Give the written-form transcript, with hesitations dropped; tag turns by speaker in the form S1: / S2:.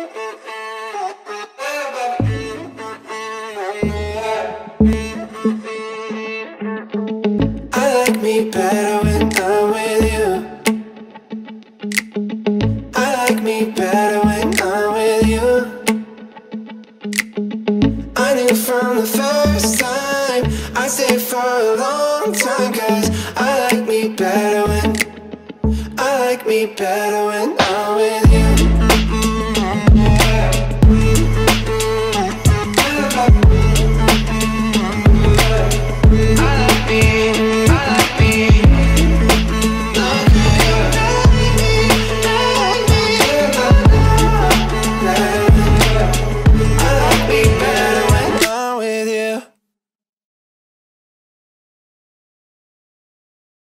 S1: I like me better when I'm with you. I like me better when I'm with you. I knew from the first time I'd stay for a long time, 'cause I like me better when I'm with you.